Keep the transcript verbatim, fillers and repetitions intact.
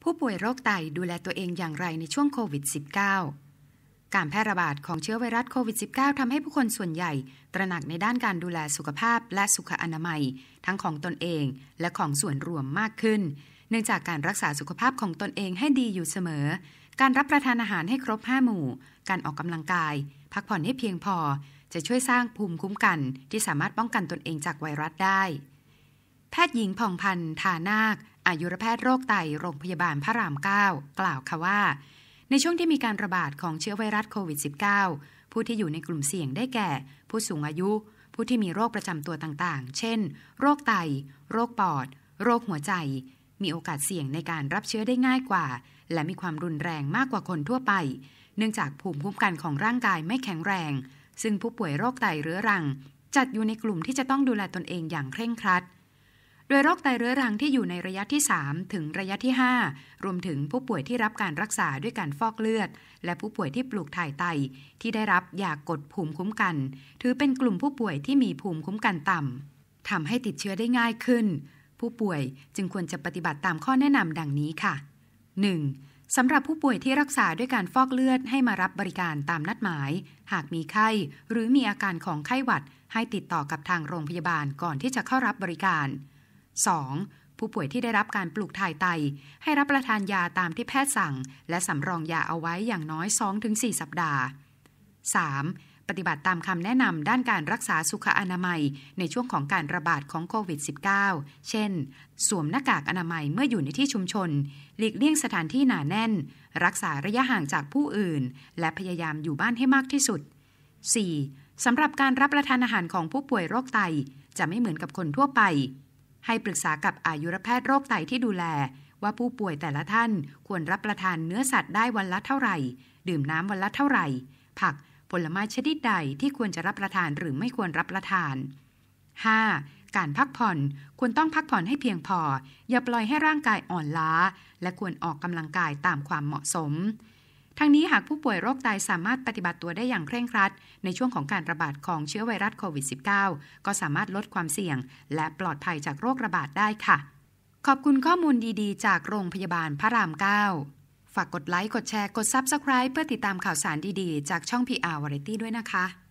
ผู้ป่วยโรคไตดูแลตัวเองอย่างไรในช่วงโควิด สิบเก้า การแพร่ระบาดของเชื้อไวรัสโควิด สิบเก้า ทำให้ผู้คนส่วนใหญ่ตระหนักในด้านการดูแลสุขภาพและสุขอนามัยทั้งของตนเองและของส่วนรวมมากขึ้นเนื่องจากการรักษาสุขภาพของตนเองให้ดีอยู่เสมอการรับประทานอาหารให้ครบห้าหมู่การออกกำลังกายพักผ่อนให้เพียงพอจะช่วยสร้างภูมิคุ้มกันที่สามารถป้องกันตนเองจากไวรัสได้แพทย์หญิงผ่องพันธ์ทานาคอายุรแพทย์โรคไตโรงพยาบาลพระรามเก้ากล่าวค่ะว่าในช่วงที่มีการระบาดของเชื้อไวรัสโควิด สิบเก้า ผู้ที่อยู่ในกลุ่มเสี่ยงได้แก่ผู้สูงอายุผู้ที่มีโรคประจำตัวต่างๆเช่นโรคไตโรคปอดโรคหัวใจมีโอกาสเสี่ยงในการรับเชื้อได้ง่ายกว่าและมีความรุนแรงมากกว่าคนทั่วไปเนื่องจากภูมิคุ้มกันของร่างกายไม่แข็งแรงซึ่งผู้ป่วยโรคไตเรื้อรังจัดอยู่ในกลุ่มที่จะต้องดูแลตนเองอย่างเคร่งครัดโดยโรคไตเรื้อรังที่อยู่ในระยะที่สามถึงระยะที่ห้ารวมถึงผู้ป่วยที่รับการรักษาด้วยการฟอกเลือดและผู้ป่วยที่ปลูกถ่ายไตที่ได้รับยากดภูมิคุ้มกันถือเป็นกลุ่มผู้ป่วยที่มีภูมิคุ้มกันต่ำทำให้ติดเชื้อได้ง่ายขึ้นผู้ป่วยจึงควรจะปฏิบัติตามข้อแนะนำดังนี้ค่ะ หนึ่ง. สำหรับผู้ป่วยที่รักษาด้วยการฟอกเลือดให้มารับบริการตามนัดหมายหากมีไข้หรือมีอาการของไข้หวัดให้ติดต่อกับทางโรงพยาบาลก่อนที่จะเข้ารับบริการ สอง. ผู้ป่วยที่ได้รับการปลูกถ่ายไตให้รับประทานยาตามที่แพทย์สั่งและสำรองยาเอาไว้อย่างน้อย สองถึงสี่ สัปดาห์ สาม. ปฏิบัติตามคำแนะนำด้านการรักษาสุขอนามัยในช่วงของการระบาดของโควิด สิบเก้า เช่นสวมหน้ากากอนามัยเมื่ออยู่ในที่ชุมชนหลีกเลี่ยงสถานที่หนาแน่นรักษาระยะห่างจากผู้อื่นและพยายามอยู่บ้านให้มากที่สุด สี่. สำหรับการรับประทานอาหารของผู้ป่วยโรคไตจะไม่เหมือนกับคนทั่วไปให้ปรึกษากับอายุรแพทย์โรคไตที่ดูแลว่าผู้ป่วยแต่ละท่านควรรับประทานเนื้อสัตว์ได้วันละเท่าไหร่ดื่มน้ำวันละเท่าไหร่ผักผลไม้ชนิดใดที่ควรจะรับประทานหรือไม่ควรรับประทาน ห้า. การพักผ่อนควรต้องพักผ่อนให้เพียงพออย่าปล่อยให้ร่างกายอ่อนล้าและควรออกกำลังกายตามความเหมาะสมทั้งนี้หากผู้ป่วยโรคไตสามารถปฏิบัติตัวได้อย่างเคร่งครัดในช่วงของการระบาดของเชื้อไวรัสโควิด สิบเก้า ก็สามารถลดความเสี่ยงและปลอดภัยจากโรคระบาดได้ค่ะขอบคุณข้อมูลดีๆจากโรงพยาบาลพระรามเก้าฝากกดไลค์กดแชร์กด ซับสไครบ์ เพื่อติดตามข่าวสารดีๆจากช่อง พี อาร์ Variety ด้วยนะคะ